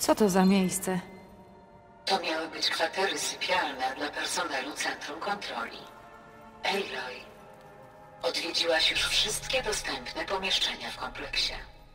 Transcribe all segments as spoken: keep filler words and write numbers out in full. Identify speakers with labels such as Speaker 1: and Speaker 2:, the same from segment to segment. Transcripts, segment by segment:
Speaker 1: Co to za miejsce?
Speaker 2: To miały być kwatery sypialne dla personelu Centrum Kontroli. Aloy, odwiedziłaś już wszystkie dostępne pomieszczenia w kompleksie.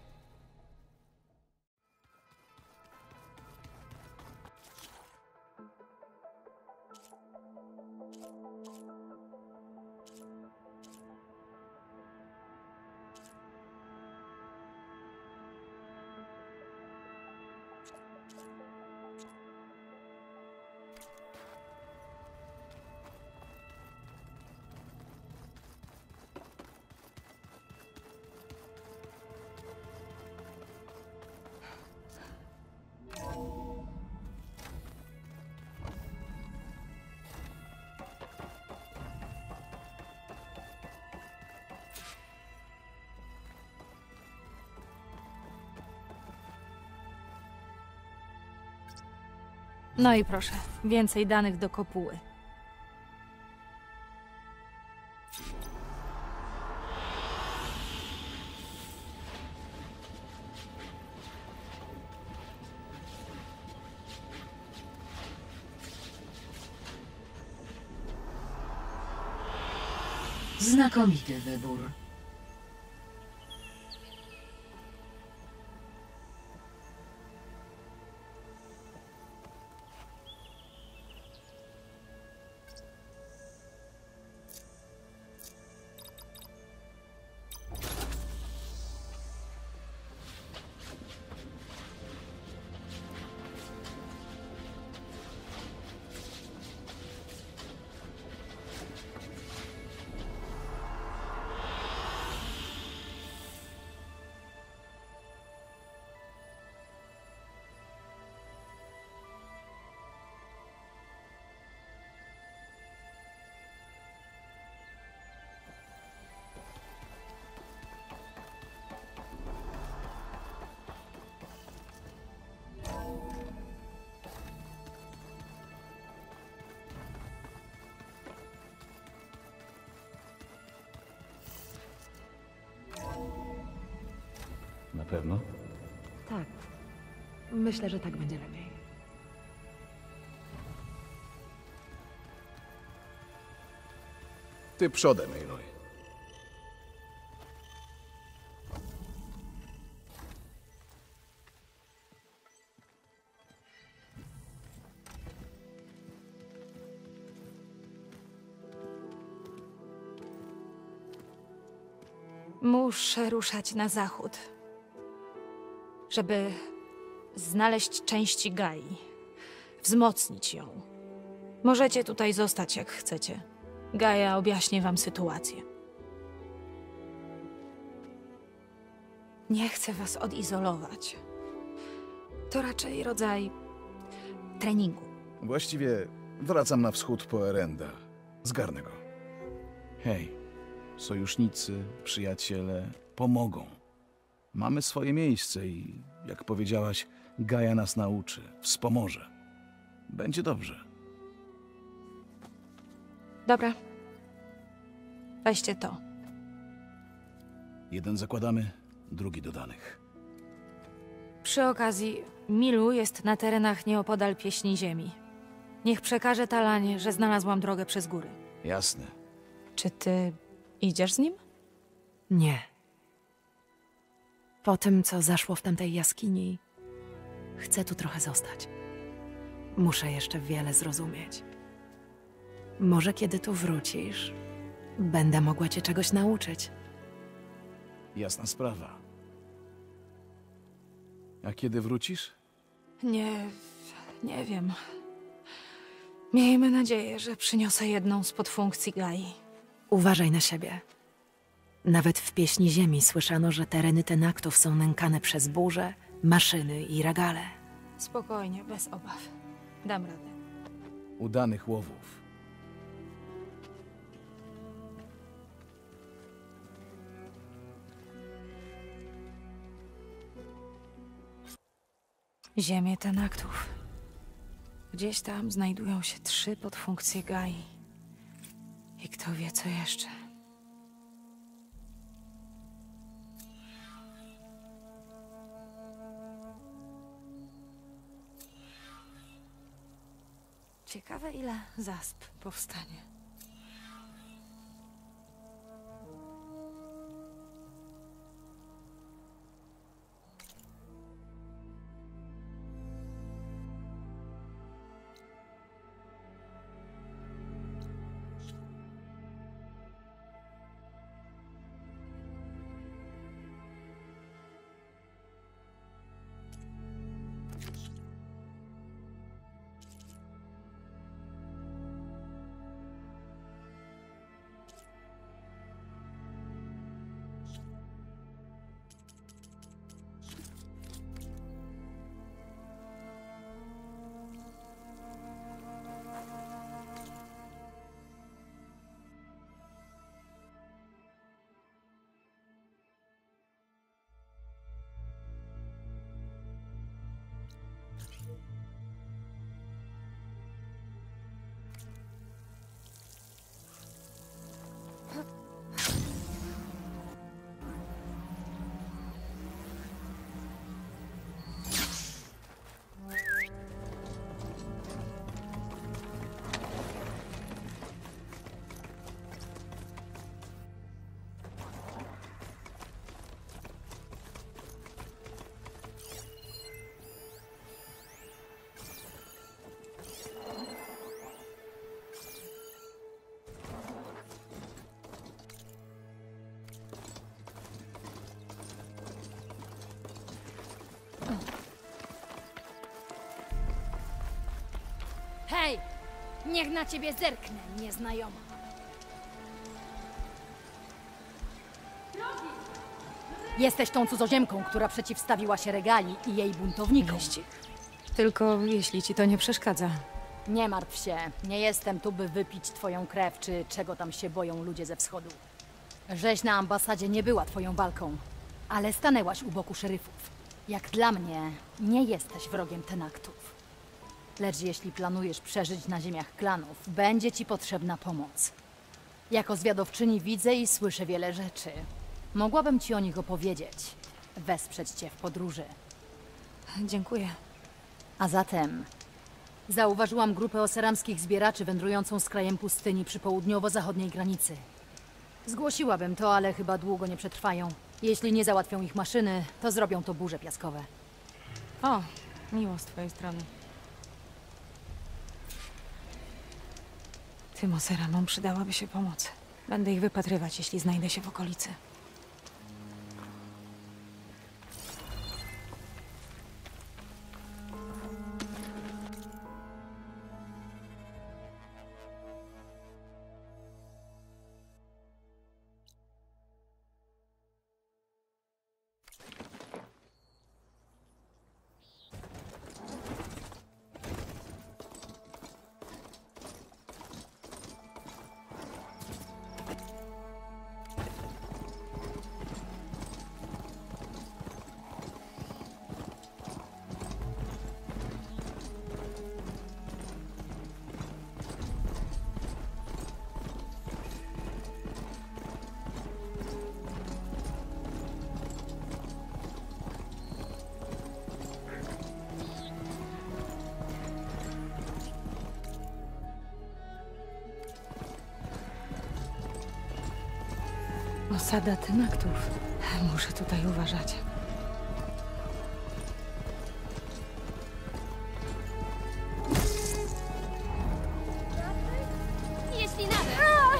Speaker 1: No i proszę, więcej danych do kopuły.
Speaker 2: Znakomity wybór.
Speaker 3: Na pewno?
Speaker 4: Tak. Myślę, że tak będzie lepiej.
Speaker 5: Ty przodem, Aloy.
Speaker 1: Muszę ruszać na zachód, żeby znaleźć części Gai, wzmocnić ją. Możecie tutaj zostać, jak chcecie. Gaia objaśni wam sytuację. Nie chcę was odizolować. To raczej rodzaj treningu.
Speaker 5: Właściwie wracam na wschód po Erenda. Zgarnę go. Hej, sojusznicy, przyjaciele pomogą. Mamy swoje miejsce i, jak powiedziałaś, Gaia nas nauczy, wspomoże. Będzie dobrze.
Speaker 1: Dobra. Weźcie to.
Speaker 5: Jeden zakładamy, drugi do danych.
Speaker 1: Przy okazji, Milu jest na terenach nieopodal Pieśni Ziemi. Niech przekaże Talanie, że znalazłam drogę przez góry.
Speaker 5: Jasne.
Speaker 1: Czy ty idziesz z nim?
Speaker 4: Nie. Po tym, co zaszło w tamtej jaskini, chcę tu trochę zostać. Muszę jeszcze wiele zrozumieć. Może kiedy tu wrócisz, będę mogła cię czegoś nauczyć.
Speaker 5: Jasna sprawa. A kiedy wrócisz?
Speaker 1: Nie... nie wiem. Miejmy nadzieję, że przyniosę jedną z podfunkcji Gai.
Speaker 4: Uważaj na siebie. Nawet w Pieśni Ziemi słyszano, że tereny Tenaktów są nękane przez burze, maszyny i ragale.
Speaker 1: Spokojnie, bez obaw. Dam radę.
Speaker 5: Udanych łowów.
Speaker 1: Ziemię Tenaktów. Gdzieś tam znajdują się trzy podfunkcje Gai. I kto wie, co jeszcze. Ciekawe, ile zasp powstanie.
Speaker 3: Hej! Niech na ciebie zerknę, nieznajoma. Jesteś tą cudzoziemką, która przeciwstawiła się Regali i jej buntownikom.
Speaker 1: Wyścig. Tylko jeśli ci to nie przeszkadza.
Speaker 3: Nie martw się, nie jestem tu, by wypić twoją krew, czy czego tam się boją ludzie ze wschodu. Rzeź na ambasadzie nie była twoją walką, ale stanęłaś u boku szeryfów. Jak dla mnie, nie jesteś wrogiem Tenaktów. Lecz jeśli planujesz przeżyć na ziemiach klanów, będzie ci potrzebna pomoc. Jako zwiadowczyni widzę i słyszę wiele rzeczy. Mogłabym ci o nich opowiedzieć, wesprzeć cię w podróży.
Speaker 1: Dziękuję.
Speaker 3: A zatem zauważyłam grupę oseramskich zbieraczy wędrującą z krajem pustyni przy południowo-zachodniej granicy. Zgłosiłabym to, ale chyba długo nie przetrwają. Jeśli nie załatwią ich maszyny, to zrobią to burze piaskowe.
Speaker 1: O, miło z twojej strony. Tym oseramom przydałaby się pomoc. Będę ich wypatrywać, jeśli znajdę się w okolicy. Osada Tenaktów. Muszę tutaj uważać.
Speaker 3: Jeśli nawet...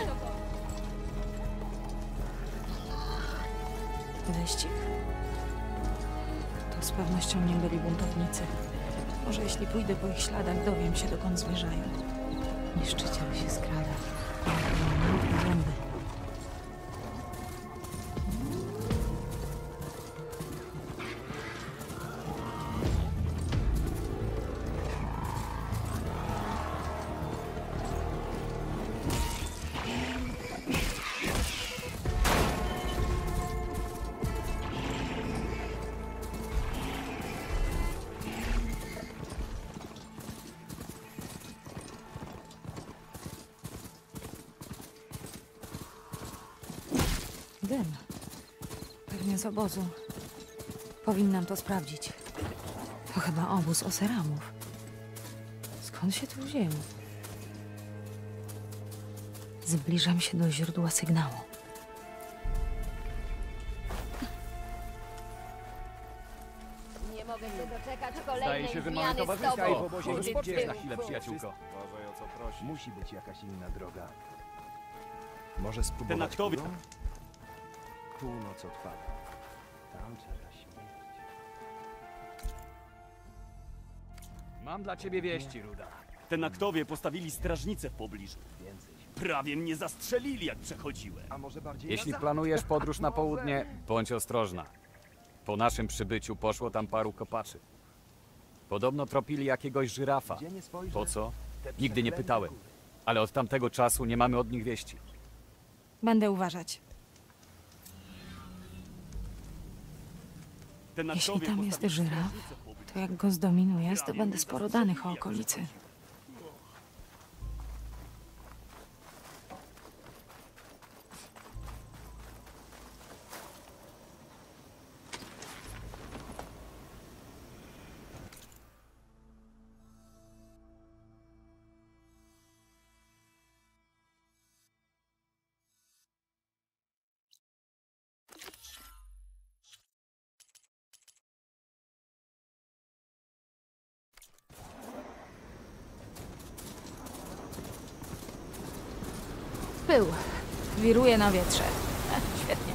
Speaker 1: Wyścig? To z pewnością nie byli buntownicy. Może jeśli pójdę po ich śladach, dowiem się, dokąd zmierzają. Niszczyciel się skrada. Ma zęby. Dym. Pewnie z obozu. Powinnam to sprawdzić. To chyba obóz oseramów. Skąd się tu wzięli? Zbliżam się do źródła sygnału.
Speaker 3: Nie mogę się doczekać
Speaker 6: Zdaje
Speaker 3: kolejnej
Speaker 6: się, że mamy
Speaker 3: zmiany z
Speaker 6: towarzyska i
Speaker 3: tobą.
Speaker 6: w obozie
Speaker 3: Ty
Speaker 6: rozpocznie
Speaker 3: tył.
Speaker 6: na chwilę, przyjaciółko.
Speaker 7: Uważaj, o co prosisz.
Speaker 6: Musi być jakaś inna droga.
Speaker 7: Może spróbować
Speaker 6: Ten aktowi-
Speaker 7: górą? Tu noc odpada. Tam czeka śmierć.
Speaker 6: Mam dla ciebie wieści, Ruda. Te naktowie postawili strażnicę w pobliżu. Prawie mnie zastrzelili, jak przechodziłem.
Speaker 7: A może bardziej
Speaker 8: Jeśli
Speaker 7: na zachód?
Speaker 8: planujesz podróż na południe, bądź ostrożna. Po naszym przybyciu poszło tam paru kopaczy. Podobno tropili jakiegoś żyrafa.
Speaker 7: Gdzie nie spojrzę,
Speaker 8: Po co?
Speaker 7: te
Speaker 8: Nigdy nie
Speaker 7: przeklęte
Speaker 8: pytałem.
Speaker 7: góry.
Speaker 8: Ale od tamtego czasu nie mamy od nich wieści.
Speaker 1: Będę uważać.
Speaker 6: Te naktowie
Speaker 1: Jeśli tam jest
Speaker 6: postawili
Speaker 1: żyraf,
Speaker 6: strażnicę w pobliżu.
Speaker 1: to jak go zdominuję, zdobędę sporo danych o okolicy. Pył. Wiruje na wietrze. Ech, świetnie.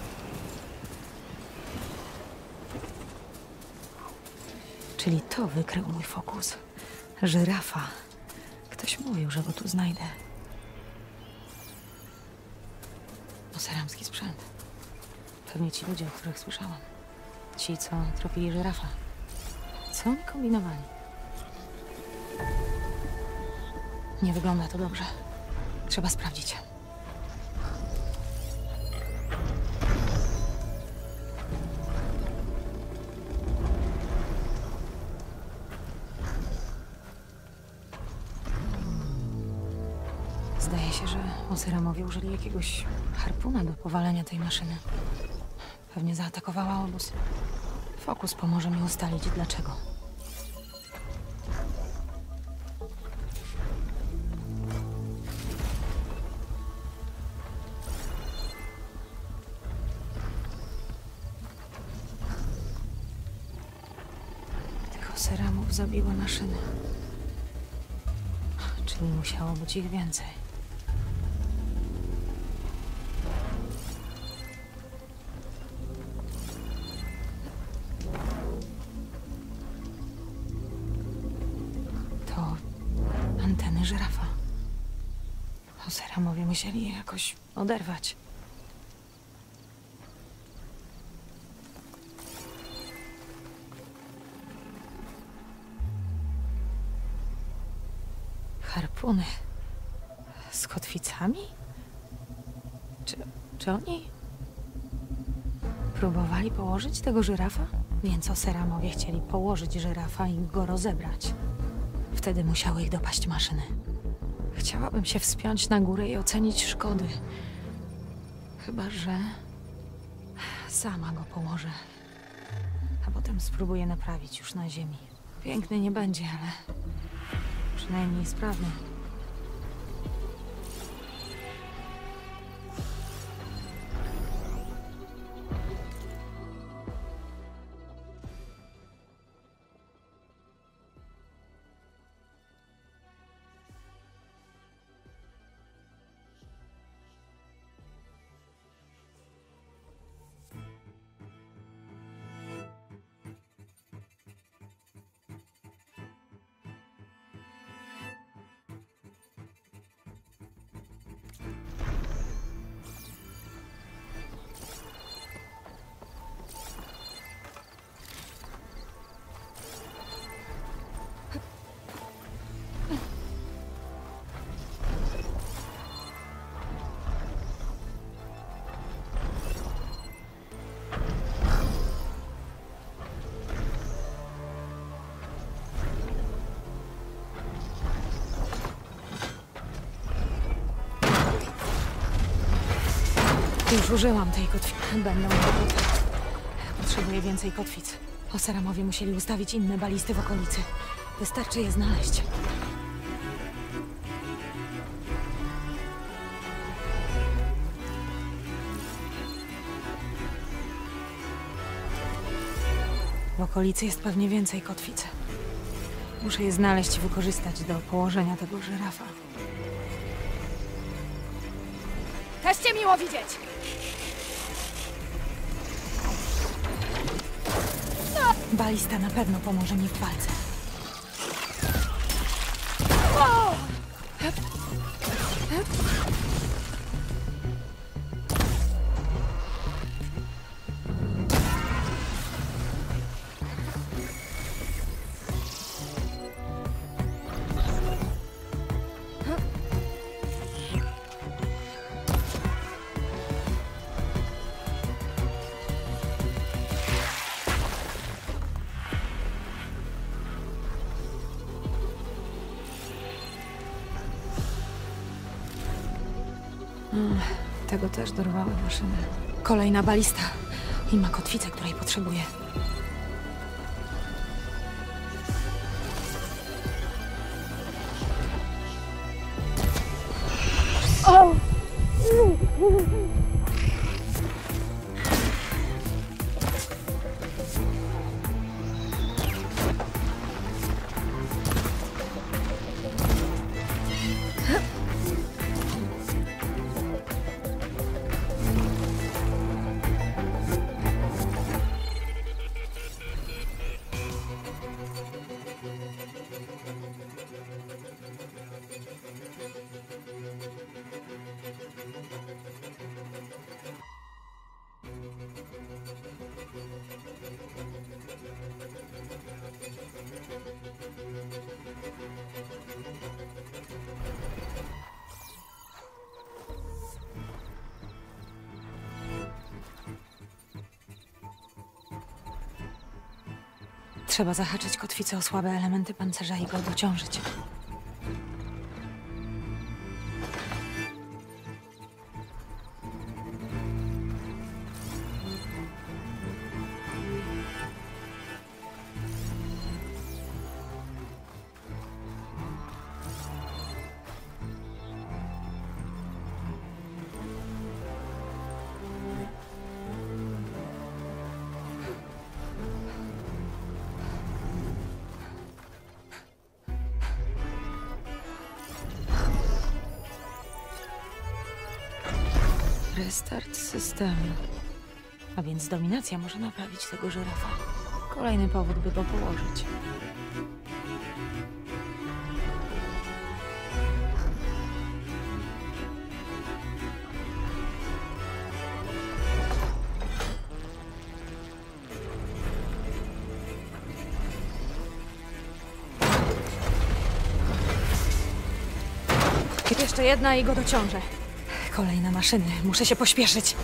Speaker 1: Czyli to wykrył mój fokus. Żyrafa. Ktoś mówił, że go tu znajdę. Oseramski sprzęt. Pewnie ci ludzie, o których słyszałam. Ci, co tropili żyrafa. Co oni kombinowali? Nie wygląda to dobrze. Trzeba sprawdzić. Zdaje się, że Oseramowie użyli jakiegoś harpuna do powalenia tej maszyny. Pewnie zaatakowała obóz. Fokus pomoże mi ustalić dlaczego. Tych Oseramów zabiły maszyny. Czyli musiało być ich więcej. To anteny żyrafa. Oseramowie musieli je jakoś oderwać. Harpuny. Z kotwicami? Czy, czy oni próbowali położyć tego żyrafa? Więc Oseramowie chcieli położyć żyrafa i go rozebrać. Wtedy musiały ich dopaść maszyny. Chciałabym się wspiąć na górę i ocenić szkody. Chyba że sama go położę. A potem spróbuję naprawić już na ziemi. Piękny nie będzie, ale przynajmniej sprawny. Już użyłam tej kotwicy. Będą kłopoty. Potrzebuję więcej kotwic. Oseramowie musieli ustawić inne balisty w okolicy. Wystarczy je znaleźć. okolicy jest pewnie więcej kotwic. Muszę je znaleźć i wykorzystać do położenia tego żyrafa.
Speaker 3: Też cię miło widzieć!
Speaker 1: Balista na pewno pomoże mi w walce. Tego też dorwały maszyny. Kolejna balista. I ma kotwicę, której potrzebuję. Trzeba zahaczyć kotwicę o słabe elementy pancerza i go dociążyć. Restart systemu. A więc dominacja może naprawić tego żyrafa. Kolejny powód, by go położyć. Jeszcze jedna i go dociążę. Kolejne maszyny. Muszę się pośpieszyć.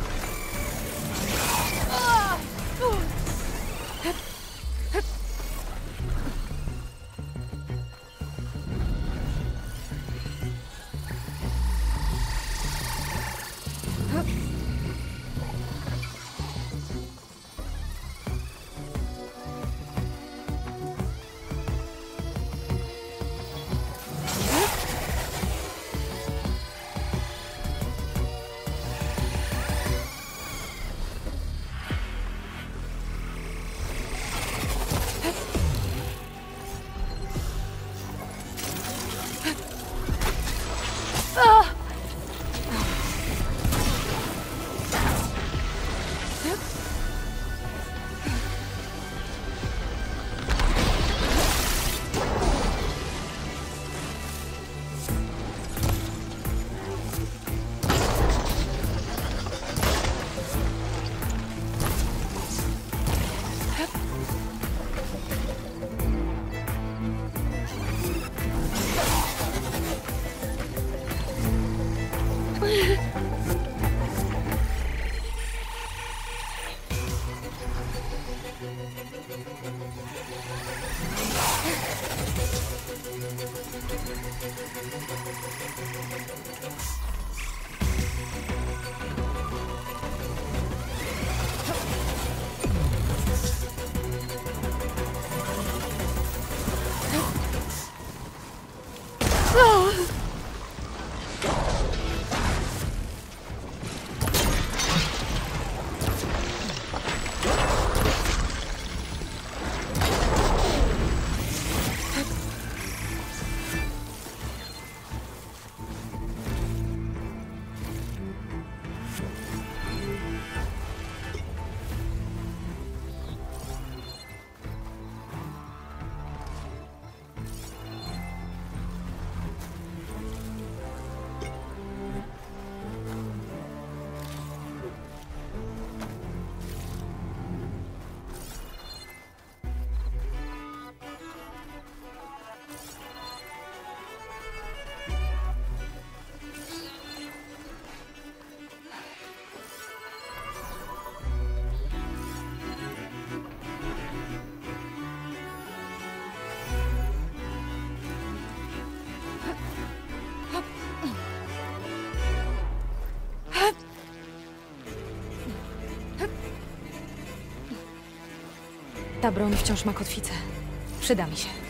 Speaker 1: Ta broń wciąż ma kotwicę. Przyda mi się.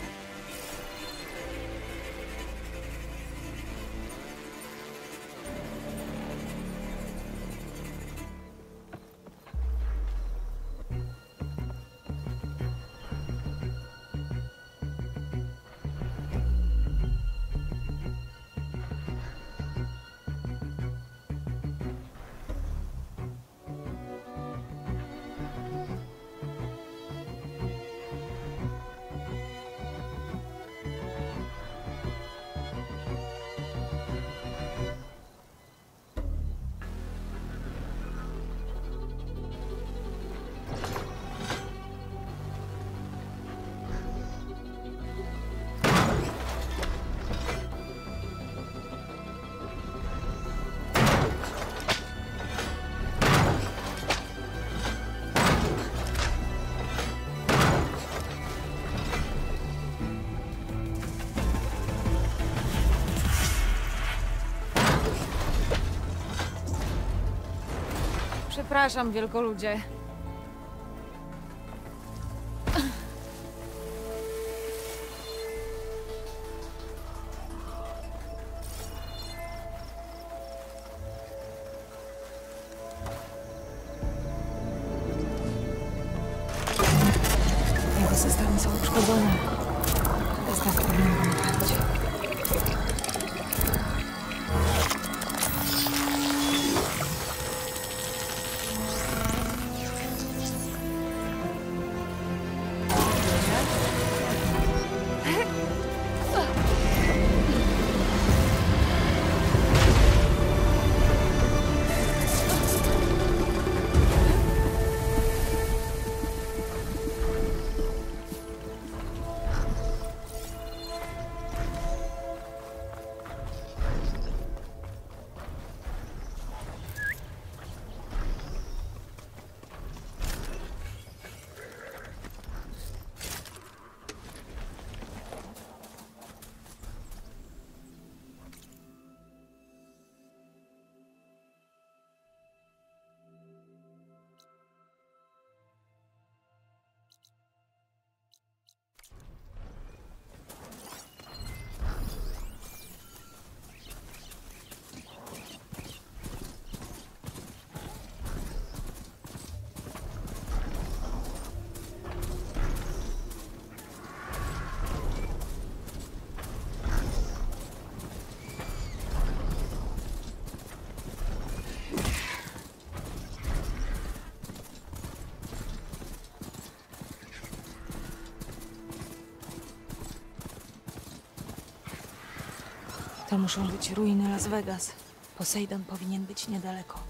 Speaker 1: Przepraszam, wielkoludzie. Jego systemy są uszkodzone. Destak powinien go naprawić. To muszą być ruiny Las Vegas. Poseidon powinien być niedaleko.